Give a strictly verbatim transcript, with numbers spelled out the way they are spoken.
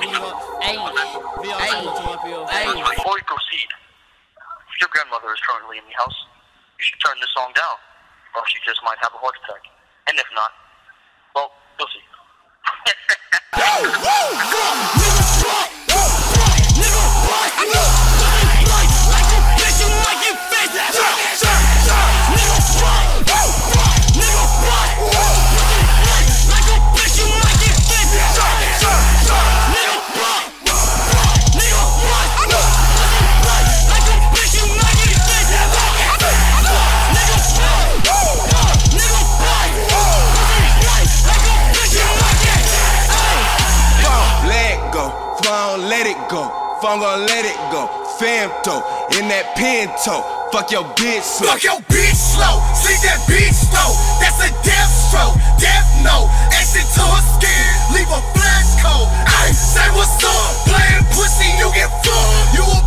Hey, hey, hey. Before we proceed, if your grandmother is currently in the house, you should turn this song down, or she just might have a heart attack. And if not, well, you'll see. Let it go, phone gon' let it go. Femto, in that Pinto, fuck your bitch slow. Fuck your bitch slow, see that bitch slow. That's a death stroke, death note. Exit to her skin, leave a flash code. Ay, say what's up, playing pussy, you get fucked. You a